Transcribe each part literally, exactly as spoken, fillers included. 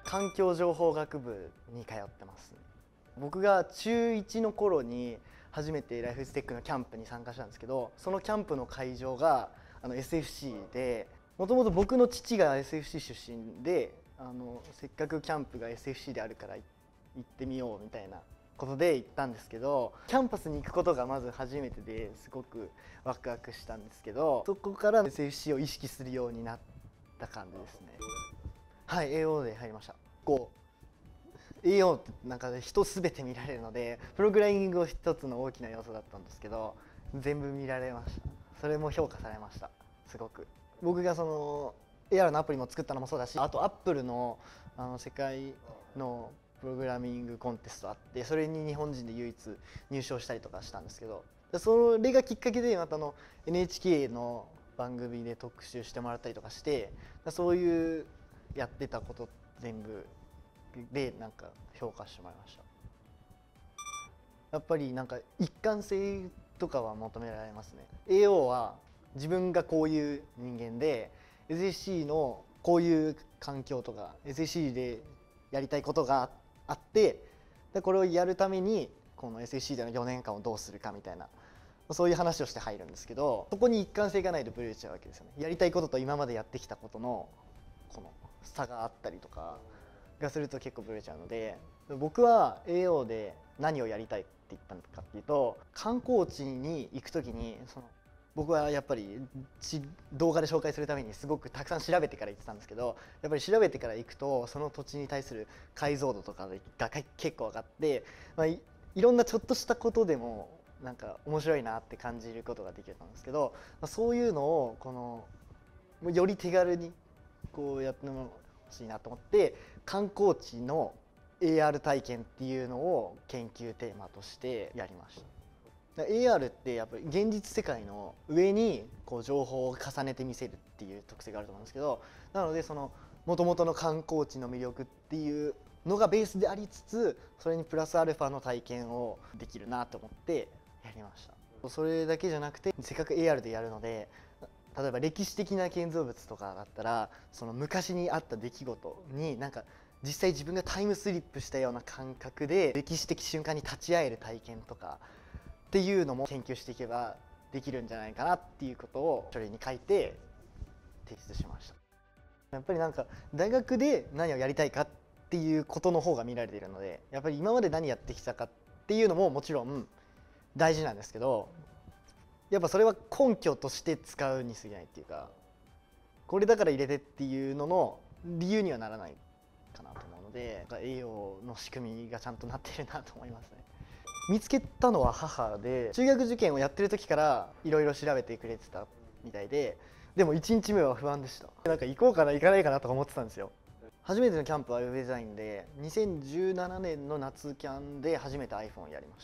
環境情報学部に通ってます。僕が中いちの頃に初めてライフステックのキャンプに参加したんですけど、そのキャンプの会場があの エスエフシー で、もともと僕の父が エスエフシー 出身で、あのせっかくキャンプが エスエフシー であるから行ってみようみたいなことで行ったんですけど、キャンパスに行くことがまず初めてですごくワクワクしたんですけど、そこから エスエフシー を意識するようになった感じですね。はい、エーオー で入りました。こう エーオー ってなんか人すべて見られるので、プログラミングを一つの大きな要素だったんですけど、全部見られました。それも評価されました。すごく僕がその エーアール のアプリも作ったのもそうだし、あとアップルのあの世界のプログラミングコンテストあって、それに日本人で唯一入賞したりとかしたんですけど、それがきっかけでまたの エヌエイチケー の番組で特集してもらったりとかして、そういうやってたこと全部でなんか評価してもらいました。やっぱりなんか一貫性とかは求められますね。 エーオー は自分がこういう人間で エスエフシー のこういう環境とか エスエフシー でやりたいことがあって、でこれをやるためにこの エスエフシー でのよねんかんをどうするかみたいな、そういう話をして入るんですけど、そこに一貫性がないとブレちゃうわけですよね。やりたいことと今までやってきたことのこの差があったりとかがすると結構ブレちゃうので、僕は エーオー で何をやりたいって言ったのかっていうと、観光地に行く時にその僕はやっぱり動画で紹介するためにすごくたくさん調べてから行ってたんですけど、やっぱり調べてから行くとその土地に対する解像度とかが結構上がって、まあ、い, いろんなちょっとしたことでもなんか面白いなって感じることができるんですけど、まあ、そういうのをこのより手軽にこうやってほしいなと思って、観光地の エーアール 体験っていうのを研究テーマとしてやりました。エーアール ってやっぱり現実世界の上にこう情報を重ねて見せるっていう特性があると思うんですけど、なのでその元々の観光地の魅力っていうのがベースでありつつ、それにプラスアルファの体験をできるなと思ってやりました。それだけじゃなくて、せっかく エーアール でやるので、例えば歴史的な建造物とかだったら、その昔にあった出来事になんか実際自分がタイムスリップしたような感覚で歴史的瞬間に立ち会える体験とかっていうのも研究していけばできるんじゃないかなっていうことを書類に書いて提出しました。やっぱりなんか大学で何をやりたいかっていうことの方が見られているので、やっぱり今まで何やってきたかっていうのももちろん大事なんですけど、やっぱそれは根拠として使うに過ぎないっていうか、これだから入れてっていうのの理由にはならないかなと思うので、栄養の仕組みがちゃんとなっているなと思いますね。見つけたのは母で、中学受験をやってる時からいろいろ調べてくれてたみたいで、でもいちにちめは不安でした。なんか行こうかな行かないかなとか思ってたんですよ。初めてのキャンプはウェブデザインで、にせんじゅうななねんの夏キャンで初めて iPhone をやりました。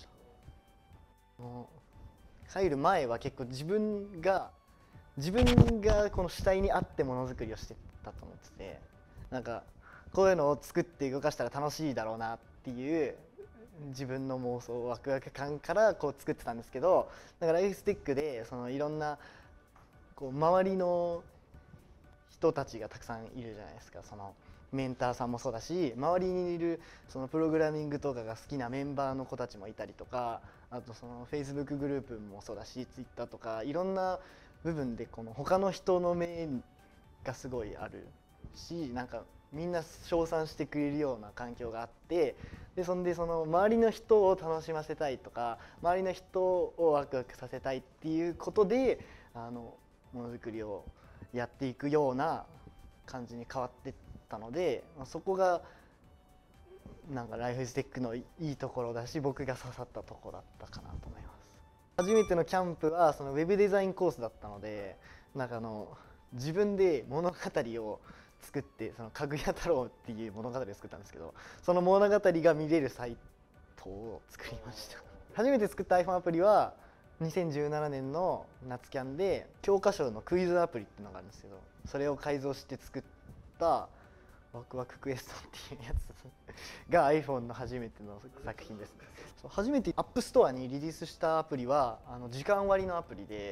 もう入る前は結構自分が自分がこの主体にあってものづくりをしてたと思ってて、なんかこういうのを作って動かしたら楽しいだろうなっていう自分の妄想ワクワク感からこう作ってたんですけど、だからライフステックでそのいろんなこう周りの人たちがたくさんいるじゃないですか。そのメンターさんもそうだし、周りにいるそのプログラミングとかが好きなメンバーの子たちもいたりとか、あとその Facebook グループもそうだし Twitter とかいろんな部分でこの他の人の目がすごいあるし、なんかみんな称賛してくれるような環境があって、でそんでその周りの人を楽しませたいとか、周りの人をワクワクさせたいっていうことであのものづくりをやっていくような感じに変わっていったので、そこがなんかライフステックのいいところだし、僕が刺さったところだったかなと思います。初めてのキャンプはそのウェブデザインコースだったので、なんかあの自分で物語を作って、そのかぐや太郎っていう物語を作ったんですけど、その物語が見れるサイトを作りました。初めて作った iPhone アプリはにせんじゅうななねんの夏キャンで教科書のクイズアプリっていうのがあるんですけど、それを改造して作ったワクワククエストっていうやつが iPhone の初めての作品ですね。初めて App Store にリリースしたアプリはあの時間割のアプリで、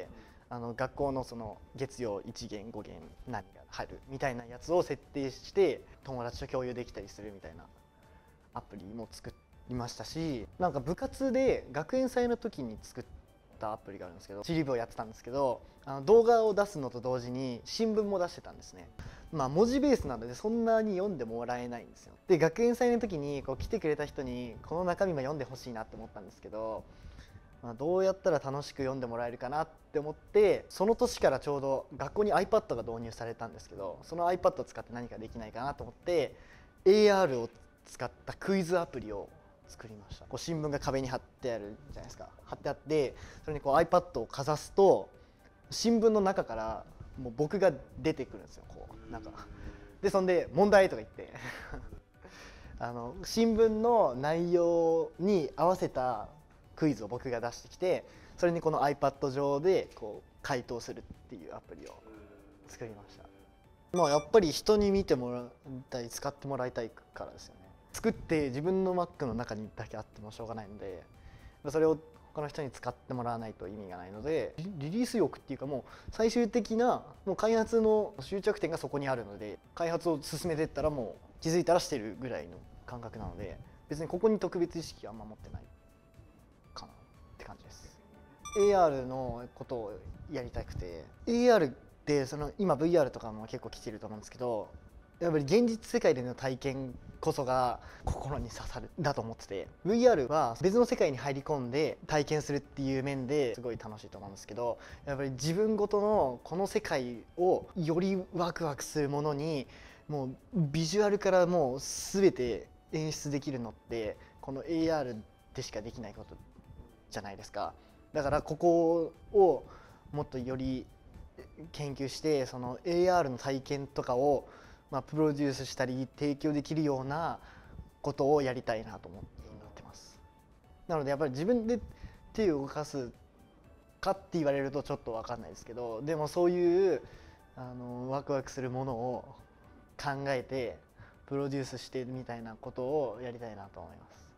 あの学校のその月曜いち限ご限何が入るみたいなやつを設定して友達と共有できたりするみたいなアプリも作りましたし、なんか部活で学園祭の時に作ったアプリがあるんですけど、チリ部をやってたんですけど、あの動画を出すのと同時に新聞も出してたんですね。まあ文字ベースなのでそんなに読んでもらえないんですよ。で学園祭の時にこう来てくれた人にこの中身も読んでほしいなって思ったんですけど、まあ、どうやったら楽しく読んでもらえるかなって思って、その年からちょうど学校に iPad が導入されたんですけど、その iPad を使って何かできないかなと思って エーアール を使ったクイズアプリを作りました。こう新聞が壁に貼ってあるじゃないですか。貼ってあって、それにこう iPad をかざすと新聞の中からもう僕が出てくるんですよ。こうなんかでそんで問題とか言ってあの新聞の内容に合わせたクイズを僕が出してきて、それにこの iPad 上でこう回答するっていうアプリを作りました。まあやっぱり人に見てもらいたい、使ってもらいたいからですよね。作って自分の Mac の中にだけあってもしょうがないので、それを他の人に使ってもらわないと意味がないので、リリース欲っていうかもう最終的なもう開発の終着点がそこにあるので、開発を進めていったらもう気づいたらしてるぐらいの感覚なので、別にここに特別意識はあんま持ってないかなって感じです。エーアール のことをやりたくて、 エーアール ってその今 ブイアール とかも結構来てると思うんですけど、やっぱり現実世界での体験こそが心に刺さるだと思ってて、 ブイアール は別の世界に入り込んで体験するっていう面ですごい楽しいと思うんですけど、やっぱり自分ごとのこの世界をよりワクワクするものにもうビジュアルからもう全て演出できるのってこの エーアール でしかできないことじゃないですか。だからここをもっとより研究して、その エーアール の体験とかをまあプロデュースしたり提供できるようなことをやりたいなと思ってます。なのでやっぱり自分で手を動かすかって言われるとちょっと分かんないですけど、でもそういうあのワクワクするものを考えてプロデュースしてみたいなことをやりたいなと思います。